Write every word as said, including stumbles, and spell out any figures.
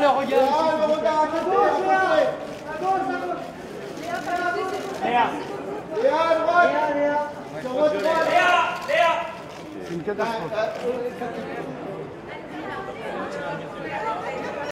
le regard. Léa, le regard à gauche, Léa. À gauche, à gauche. Léa. Léa, à droite. Léa, Léa. Sur votre droite. Léa, Léa. C'est une catastrophe.